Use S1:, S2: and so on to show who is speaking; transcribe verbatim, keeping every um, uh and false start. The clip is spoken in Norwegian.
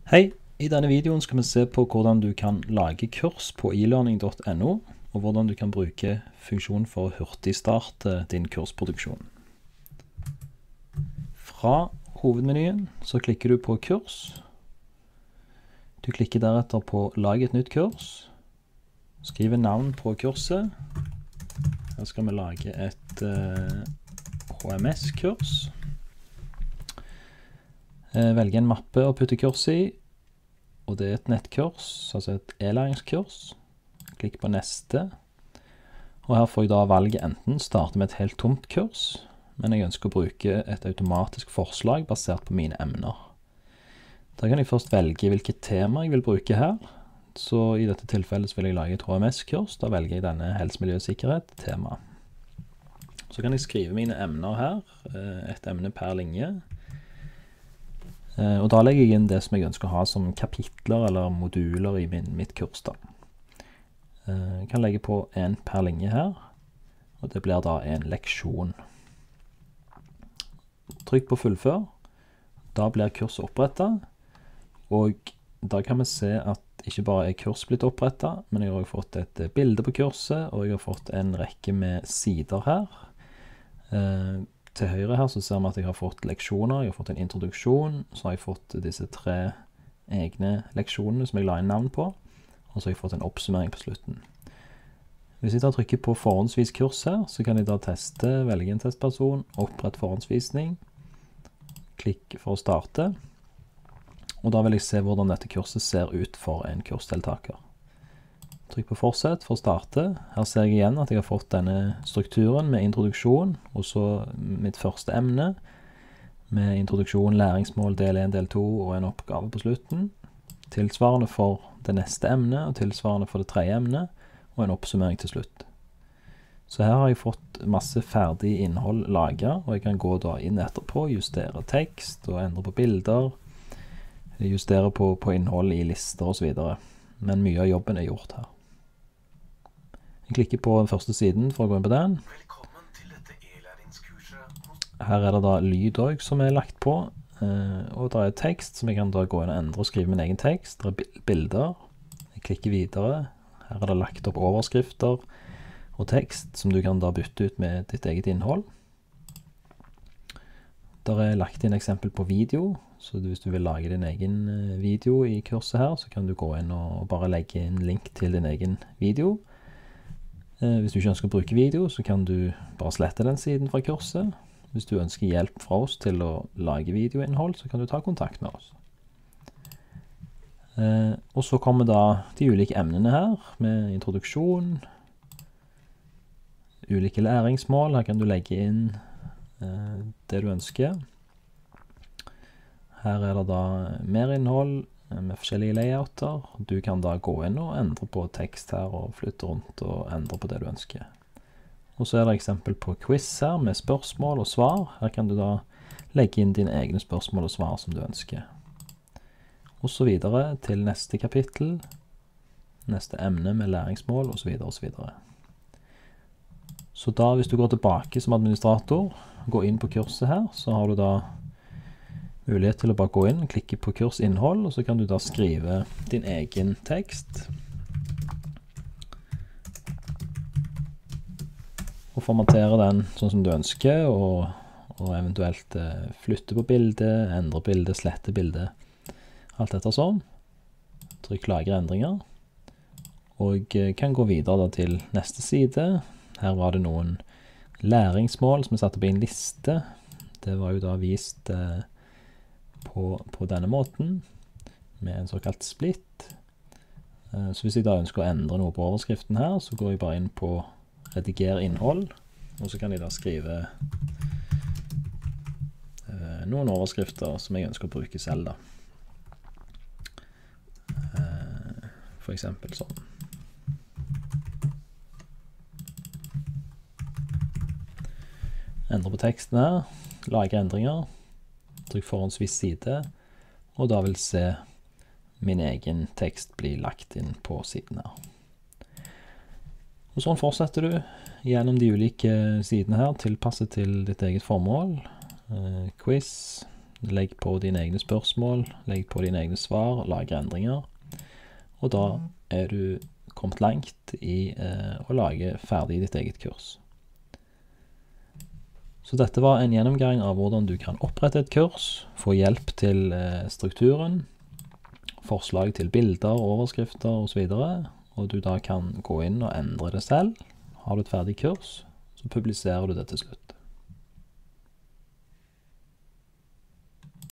S1: Hei, i denne videoen skal vi se på hvordan du kan lage kurs på e learning dot no, og hvordan du kan bruke funksjonen for å hurtigstarte din kursproduksjon. Fra hovedmenyen så klikker du på kurs. Du klikker deretter på lag et nytt kurs. Skriv navn på kurset. Her skal vi lage et uh, H M S-kurs. Uh, velge en mappe å putte kurs i. Og det er et nettkurs, altså et e-læringskurs. Klikk på neste. Og her får jeg da valget enten starte med et helt tomt kurs, men jeg ønsker å bruke et automatisk forslag basert på mine emner. Da kan jeg først velge hvilket tema jeg vil bruke her. Så i dette tilfellet så vil jeg lage et H M S-kurs. Da velger jeg denne helse, miljø og sikkerhet tema. Så kan jeg skrive mine emner her, et emne per linje. Og da legger jeg inn det som jeg ønsker å ha som kapitler eller moduler i min, mitt kurs da. Jeg kan legge på en per linje her, og det blir da en leksjon. Trykk på fullfør. Da blir kurset opprettet, og da kan vi se at ikke bare er kurs blitt opprettet, men jeg har også fått et bilde på kurset, og jeg har fått en rekke med sider her. Til høyre her så ser vi at jeg har fått leksjoner, jeg har fått en introduksjon, så har jeg fått disse tre egne leksjonene som jeg la inn navn på, og så har jeg fått en oppsummering på slutten. Hvis jeg da trykker på forhåndsvis kurs her, så kan jeg da teste, velge en testperson, opprette forhåndsvisning, klikk for å starte, og da vil jeg se hvordan dette kurset ser ut for en kursdeltaker. Trykk på fortsett for å starte. Her ser jeg igjen at jeg har fått denne strukturen med introduksjon, og så mitt første emne, med introduksjon, læringsmål, del en, del to og en oppgave på slutten. Tilsvarende for det neste emnet, og tilsvarende for det tredje emnet, og en oppsummering til slutt. Så her har jeg fått masse ferdig innhold laget, og jeg kan gå da inn etterpå, justere tekst og endre på bilder, justere på, på innhold i lister og så videre. Men mye av jobben er gjort her. Jeg klikker på den første siden for å gå inn på den.
S2: Velkommen til dette e-læringskurset.
S1: Her er det da lyd også som er lagt på, og det er tekst som jeg kan da gå inn og endre og skrive min egen tekst. Det er bilder. Jeg klikker videre. Her er det lagt opp overskrifter og tekst som du kan da bytte ut med ditt eget innhold. Der er lagt inn eksempel på video, så hvis du vil lage din egen video i kurset her, så kan du gå inn og bare legge inn link til din egen video. Hvis du ikke ønsker å bruke video, så kan du bare slette den siden fra kurset. Hvis du ønsker hjelp fra oss til å lage videoinnhold, så kan du ta kontakt med oss. Og så kommer da de ulike emnene her, med introduksjon, ulike læringsmål. Her kan du legge inn det du ønsker. Her er det da mer innhold med forskjellige layouter. Du kan da gå inn og endre på tekst her og flytte rundt og endre på det du ønsker. Og så er det eksempel på quiz her med spørsmål og svar. Her kan du da legge inn dine egne spørsmål og svar som du ønsker. Og så videre til neste kapittel, neste emne med læringsmål og så videre og så videre. Så da hvis du går tilbake som administrator, gå inn på kurset her, så har du da mulighet til å bare gå inn, klikke på kursinnhold, og så kan du da skrive din egen tekst. Og formatere den sånn som du ønsker, og, og eventuelt eh, flytte på bildet, endre bildet, slette bildet. Alt etter sånn. Trykk lagre endringer. Og eh, kan gå videre da til neste side. Her var det noen læringsmål som vi satte på en liste. Det var jo da vist eh, På, på denne måten, med en såkalt split. Så hvis jeg da ønsker å endre noe på overskriften her, så går jeg bare inn på rediger innhold, og så kan jeg da skrive eh, noen overskrifter som jeg ønsker å bruke selv da. Eh, for eksempel sånn. Endre på teksten her, lage endringer, trykk forhåndsvis side, og da vil se min egen tekst bli lagt inn på siden her. Og sånn fortsetter du gjennom de ulike sidene her, tilpasset til ditt eget formål. Eh, quiz, Legg på dine egne spørsmål, legg på dine egne svar, lage endringer. Og da er du kommet langt i eh, å lage ferdig ditt eget kurs. Så dette var en gjennomgang av hvordan du kan opprette et kurs, få hjelp til eh, strukturen, forslag til bilder, overskrifter og så videre, og du da kan gå inn og endre det selv. Har du et ferdig kurs, så publiserer du det til slutt.